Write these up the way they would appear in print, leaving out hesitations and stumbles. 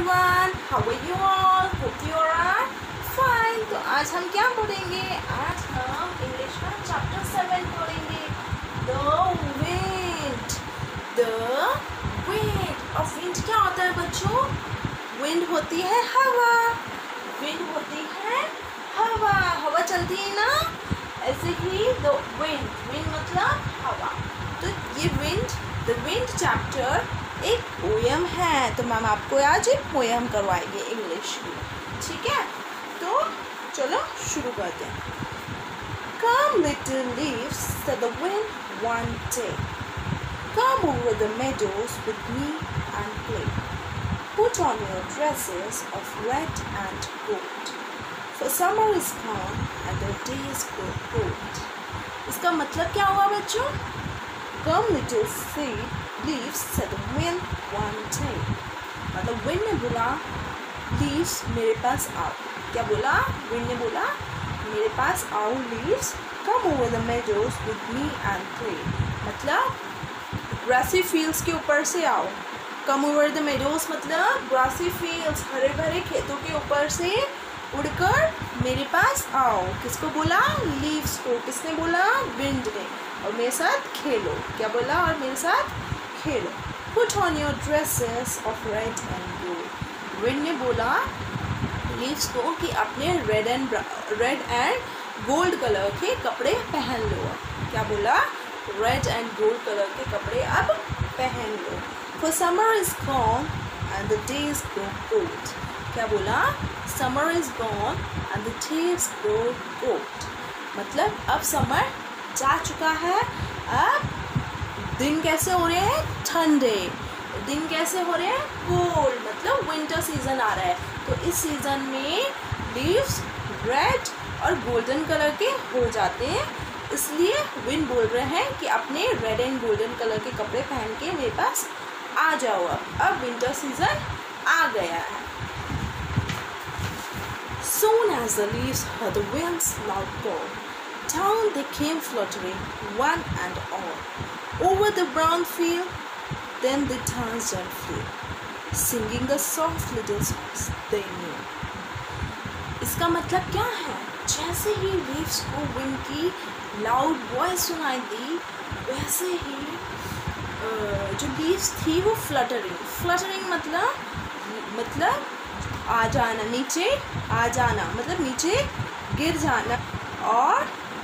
everyone, how are you all? Hope you are fine. तो आज हम क्या पढ़ेंगे? आज हम इंग्लिश का चैप्टर 7 पढ़ेंगे. The wind. The wind. और wind क्या होता है बच्चों? Wind होती है हवा. Wind होती है हवा. हवा चलती है ना? ऐसे ही the wind. Wind मतलब हवा. तो ये wind, the wind chapter एक पोयम है. तो मैम आपको आज एक पोयम करवाएंगे इंग्लिश की. ठीक है, तो चलो शुरू करते हैं. Come little leaves, said the wind one day. Come over the meadows with me and play. Put on your dresses of red and gold. For summer is gone and the days grow cold. इसका मतलब क्या हुआ बच्चों? Come little leaves, said the wind one day. मतलब wind ने बोला leaves मेरे पास आओ. क्या बोला? wind ने बोला मेरे पास आओ leaves. Come over the meadows with me and play. मतलब grassy fields के ऊपर से आओ. Come over the meadows मतलब grassy fields, हरे भरे खेतों के ऊपर से उड़कर मेरे पास आओ. किसको बोला? leaves को. किसने बोला? wind ने. और मेरे साथ खेलो. क्या बोला? और मेरे साथ खेलो. Put on your dresses of red and gold. wind ने बोला leaves को कि अपने red and gold कलर के कपड़े पहन लो. क्या बोला? red and gold कलर के कपड़े अब पहन लो. For summer is gone and the days grow cold. क्या बोला? Summer is gone and the days grow cold. मतलब अब समर जा चुका है. अब दिन कैसे हो रहे हैं? ठंडे. दिन कैसे हो रहे हैं? कोल्ड. मतलब विंटर सीजन आ रहा है. तो इस सीजन में लीव्स रेड और गोल्डन कलर के हो जाते हैं. इसलिए विंड बोल रहे हैं कि अपने रेड एंड गोल्डन कलर के कपड़े पहन के मेरे पास आ जाओ. अब विंटर सीजन आ गया है. Soon as the leaves heard the wind's loud call, down they came fluttering, one and all, over the brown field. Then they danced and flew, singing the soft little songs they knew. इसका मतलब क्या है? जैसे ही leaves को wind की loud voice सुनाई दी, वैसे ही जो leaves थी वो fluttering मतलब आ जाना, नीचे आ जाना, मतलब नीचे गिर जाना. और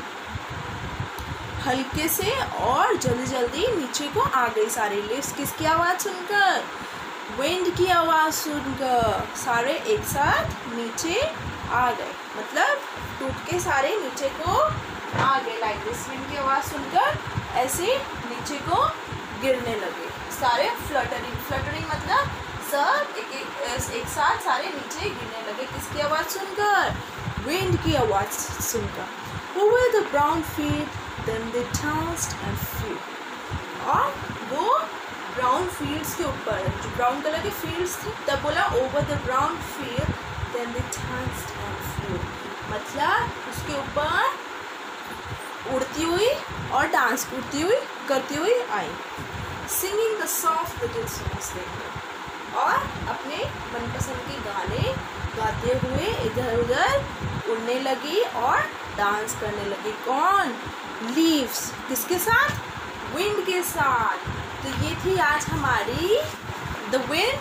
हल्के से और जल्दी जल्दी नीचे को आ गई सारी लीव्स. किसकी आवाज़ सुनकर? विंड की आवाज़ सुनकर सारे एक साथ नीचे आ गए. मतलब टूट के सारे नीचे को आ गए. Like this. विंड की आवाज़ सुनकर ऐसे नीचे को गिरने लगे सारे. फ्लटरिंग मतलब सब एक साथ सारे नीचे गिरने लगे. किसकी आवाज़ सुनकर? विंड की आवाज़ सुनकर. Over the brown field, then they danced and flew. और वो ब्राउन फील्ड्स के ऊपर, जो ब्राउन कलर के फील्ड्स थी, तब बोला over the brown field, then they danced and flew. मतलब उसके ऊपर उड़ती हुई और डांस करती हुई आई. Singing the soft little songs they knew. और अपने मनपसंद के गाने गाते हुए इधर उधर उड़ने लगी और डांस करने लगी. कौन? लीव्स. किसके साथ? विंड के साथ. तो ये थी आज हमारी द विंड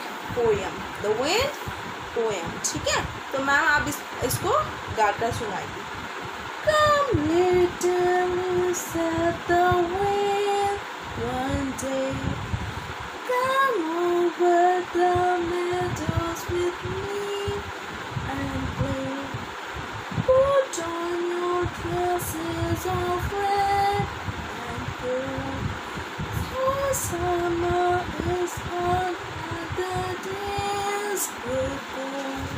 पोयम. ठीक है, तो मैम आप इसको गाकर सुनाइए. Come little leaves, said the wind one day. Come over the meadows with me and play. Put on your dresses of red and gold. For summer is gone and the days grow cold.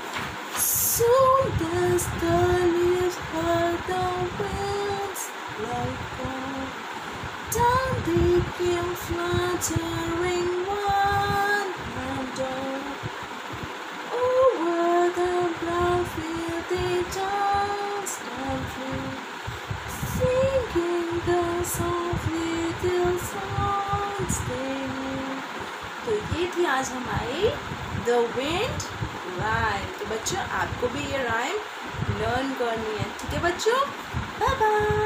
Soon as the leaves heard the winds loud call, down they came fluttering, one and all. Over the brown field they danced and flew, singing the soft little songs they knew. तो ये थी आज हमारी the wind rhyme. तो बच्चों आपको भी ये राइम लर्न करनी है, ठीक है बच्चों। Bye bye.